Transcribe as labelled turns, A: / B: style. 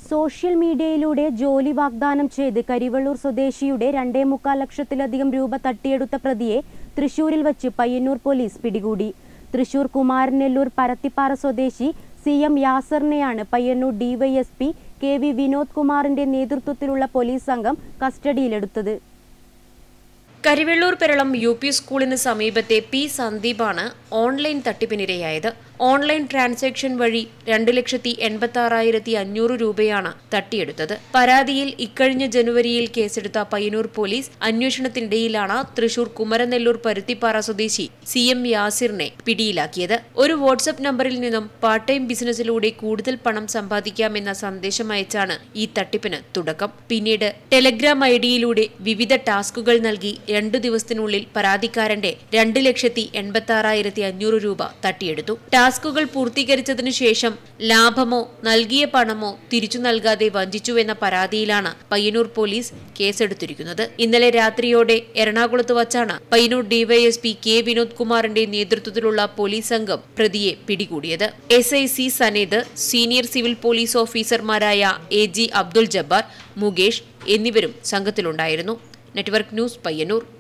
A: Social മീഡിയയിലൂടെ ജോലി വാഗ്ദാനം ചെയ്ത് കരിവള്ളൂർ സ്വദേശിയുടെ 2.25 ലക്ഷത്തിലധികം രൂപ തട്ടിയെടുത്ത പ്രതിയെ തൃശൂരിൽ വച്ച് പയ്യന്നൂർ പോലീസ് പിടികൂടി. തൃശൂർ കുമാരനെല്ലൂർ പരത്തിപ്പാറ സ്വദേശി CM യാസറിനെയാണ് പയ്യന്നൂർ ഡിവൈഎസ്പി KV വിനോദ് കുമാറിന്റെ നേതൃത്വത്തിലുള്ള പോലീസ് സംഘം കസ്റ്റഡിയിലെടുത്തത്.
B: കരിവെള്ളൂർ പെരളം UP സ്കൂളിന് സമീപത്തെ P സന്ദീപാണ് ഓൺലൈൻ തട്ടിപ്പിനിരയായത്. ഓൺലൈൻ ട്രാൻസാക്ഷൻ വഴി 2,86,500 രൂപയാണ് തട്ടിയെടുത്തത്. പരാതിയിൽ ഇക്കഴിഞ്ഞ ജനുവരിയിൽ കേസെടുത്ത പയ്യന്നൂർ പോലീസ് അന്വേഷണത്തിനിടയിലാണ് തൃശൂർ കുമരനെല്ലൂർ പരുത്തിപ്പാറ സ്വദേശി CM യാസിറിനെ പിടിയിലാക്കിയത്. ഒരു വാട്സ്ആപ്പ് നമ്പറിൽ നിന്നും പാർട്ട് ടൈം ബിസിനസ്സിലൂടെ കൂടുതൽ പണം സമ്പാദിക്കാമെന്ന സന്ദേശം അയച്ചാണ് ഈ തട്ടിപ്പിന് തുടക്കം. പിന്നീട് ടെലഗ്രാം IDയിലൂടെ വിവിധ ടാസ്കുകൾ നൽകി 2 ദിവസത്തിനുള്ളിൽ പരാതിക്കാരന്റെ 2,86,500 രൂപ തട്ടിയെടുത്തു. ടാസ്കുകൾ പൂർത്തീകരിച്ചതിനു ശേഷം ലാഭമോ നൽകിയ പണമോ തിരിച്ചു നൽകാതെ വഞ്ചിച്ചുവെന്ന പരാതിയിലാണ് പയ്യന്നൂർ പോലീസ് കേസെടുത്തിരിക്കുന്നത്. ഇന്നലെ രാത്രിയോടെ എറണാകുളത്ത് വച്ചാണ് പയ്യന്നൂർ ഡിവൈഎസ്പി K വിനോദ് കുമാറിന്റെ നേതൃത്വത്തിലുള്ള പോലീസ് സംഘം പ്രതിയെ പിടികൂടിയത്. SI C Saned, senior civil police ഓഫീസർമാരായ AG അബ്ദുൾ ജബ്ബാർ, മുകേഷ് എന്നിവരും സംഘത്തിലുണ്ടായിരുന്നു. Network news Payyanur.